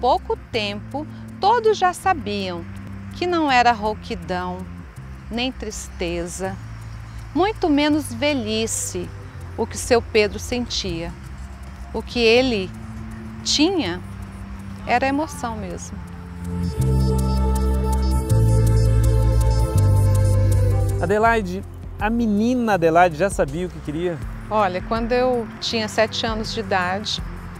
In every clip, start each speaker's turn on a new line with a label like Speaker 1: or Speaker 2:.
Speaker 1: pouco tempo, todos já sabiam que não era rouquidão, nem tristeza, muito menos velhice o que seu Pedro sentia. O que ele tinha era emoção mesmo.
Speaker 2: Adelaide, a menina Adelaide já sabia o que queria?
Speaker 1: Olha, quando eu tinha 7 anos de idade,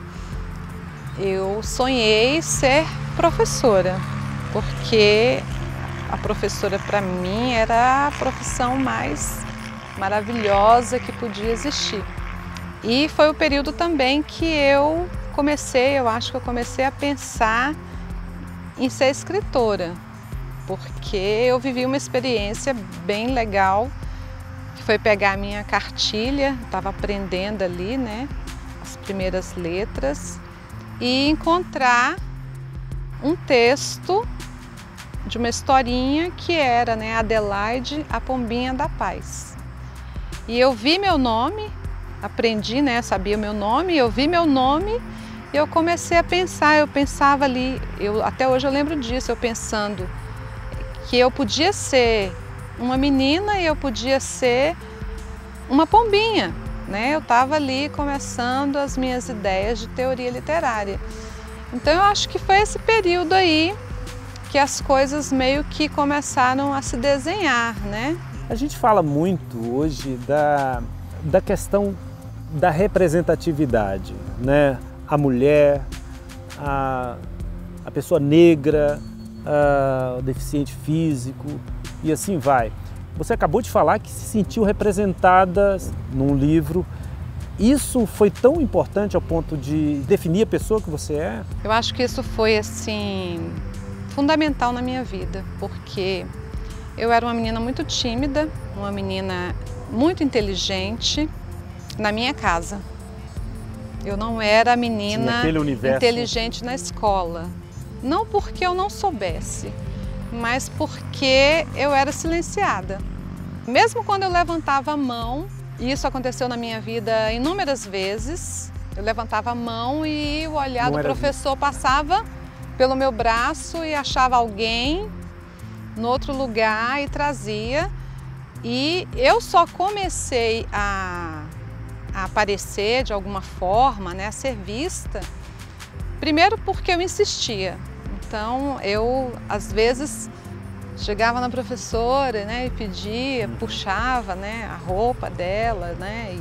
Speaker 1: eu sonhei ser professora, porque a professora para mim era a profissão mais maravilhosa que podia existir. E foi o período também que eu acho que eu comecei a pensar em ser escritora, porque eu vivi uma experiência bem legal, que foi pegar a minha cartilha, estava aprendendo ali, né, as primeiras letras, e encontrar um texto de uma historinha que era, né, Adelaide, a Pombinha da Paz. E eu vi meu nome, aprendi, né, sabia o meu nome, eu vi meu nome e eu comecei a pensar, eu pensava ali, até hoje eu lembro disso, eu pensando que eu podia ser uma menina e eu podia ser uma pombinha, né? Eu estava ali começando as minhas ideias de teoria literária. Então eu acho que foi esse período aí que as coisas meio que começaram a se desenhar, né?
Speaker 2: A gente fala muito hoje da questão da representatividade, né? A mulher, a pessoa negra, o deficiente físico e assim vai. Você acabou de falar que se sentiu representada num livro. Isso foi tão importante ao ponto de definir a pessoa que você é?
Speaker 1: Eu acho que isso foi assim fundamental na minha vida, porque eu era uma menina muito tímida, uma menina muito inteligente na minha casa. Eu não era a menina inteligente na escola. Não porque eu não soubesse, mas porque eu era silenciada. Mesmo quando eu levantava a mão, e isso aconteceu na minha vida inúmeras vezes, eu levantava a mão e o olhar do professor passava pelo meu braço e achava alguém no outro lugar e trazia. E eu só comecei a aparecer de alguma forma, né, a ser vista, primeiro porque eu insistia. Então eu, às vezes, chegava na professora, né, e pedia, puxava, né, a roupa dela, né,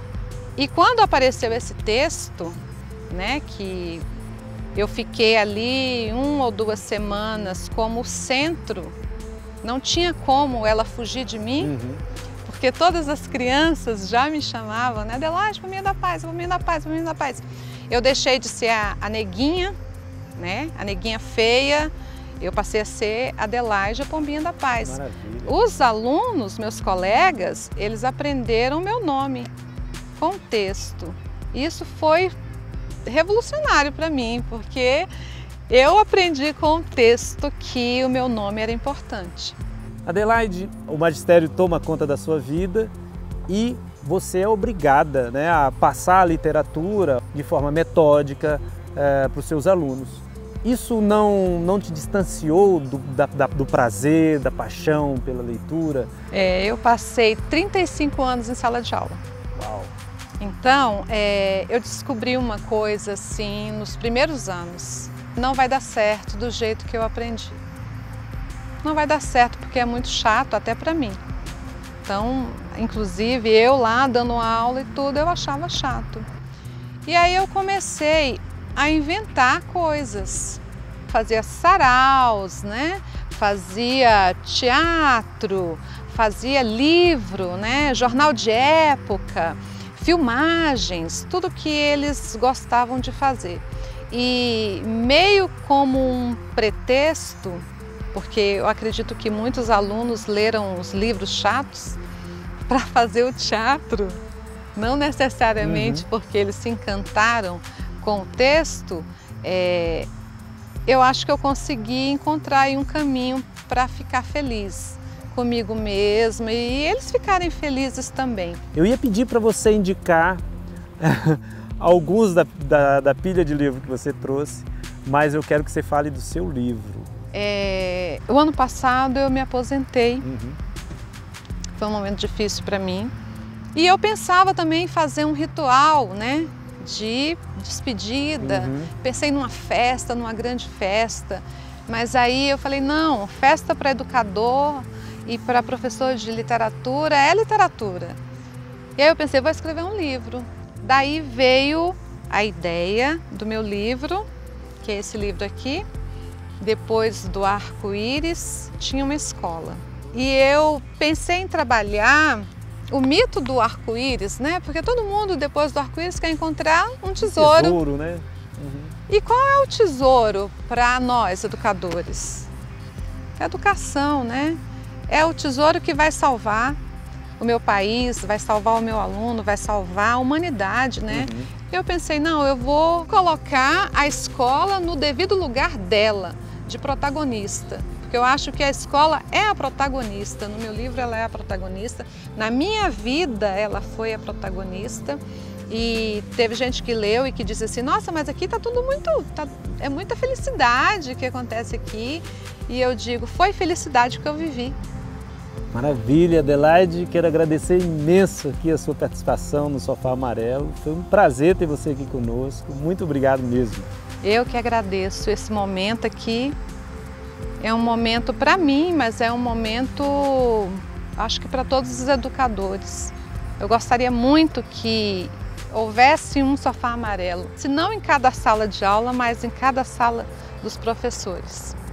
Speaker 1: e quando apareceu esse texto, né, que eu fiquei ali 1 ou 2 semanas como centro, não tinha como ela fugir de mim, porque todas as crianças já me chamavam, né, Adelaide, Pombinha da Paz, Pombinha da Paz, Pombinha da Paz. Eu deixei de ser a neguinha, né, a neguinha feia, eu passei a ser Adelaide, a Pombinha da Paz.
Speaker 2: Maravilha.
Speaker 1: Os alunos, meus colegas, eles aprenderam meu nome com o texto. Isso foi revolucionário para mim, porque eu aprendi com o texto que o meu nome era importante.
Speaker 2: Adelaide, o magistério toma conta da sua vida e você é obrigada, né, a passar a literatura de forma metódica para os seus alunos. Isso não te distanciou do prazer, da paixão pela leitura?
Speaker 1: Eu passei 35 anos em sala de aula.
Speaker 2: Uau!
Speaker 1: Então, eu descobri uma coisa assim nos primeiros anos. Não vai dar certo do jeito que eu aprendi. Não vai dar certo porque é muito chato até para mim. Então, inclusive eu lá dando aula e tudo, eu achava chato. E aí eu comecei a inventar coisas. Fazia saraus, né? Fazia teatro, fazia livro, né? Jornal de época, filmagens, tudo que eles gostavam de fazer. E meio como um pretexto, porque eu acredito que muitos alunos leram os livros chatos para fazer o teatro, não necessariamente porque eles se encantaram com o texto, eu acho que eu consegui encontrar aí um caminho para ficar feliz comigo mesma e eles ficarem felizes também.
Speaker 2: Eu ia pedir para você indicar alguns da pilha de livro que você trouxe, mas eu quero que você fale do seu livro.
Speaker 1: O ano passado eu me aposentei. Foi um momento difícil para mim. E eu pensava também em fazer um ritual, né, de despedida. Pensei numa festa, numa grande festa. Mas aí eu falei, não, festa para educador e para professor de literatura é literatura. E aí eu pensei, vou escrever um livro. Daí veio a ideia do meu livro, que é esse livro aqui. Depois do arco-íris, tinha uma escola. E eu pensei em trabalhar o mito do arco-íris, né? Porque todo mundo, depois do arco-íris, quer encontrar um tesouro.
Speaker 2: Tesouro, né?
Speaker 1: E qual é o tesouro para nós, educadores? É a educação, né? É o tesouro que vai salvar o meu país, vai salvar o meu aluno, vai salvar a humanidade, né? Eu pensei, não, eu vou colocar a escola no devido lugar dela, de protagonista. Porque eu acho que a escola é a protagonista. No meu livro ela é a protagonista. Na minha vida ela foi a protagonista. E teve gente que leu e que disse assim, nossa, mas aqui tá tudo é muita felicidade que acontece aqui. E eu digo, foi felicidade que eu vivi.
Speaker 2: Maravilha, Adelaide, quero agradecer imenso aqui a sua participação no Sofá Amarelo. Foi um prazer ter você aqui conosco, muito obrigado mesmo.
Speaker 1: Eu que agradeço esse momento aqui. É um momento para mim, mas é um momento, acho que para todos os educadores. Eu gostaria muito que houvesse um sofá amarelo, se não em cada sala de aula, mas em cada sala dos professores.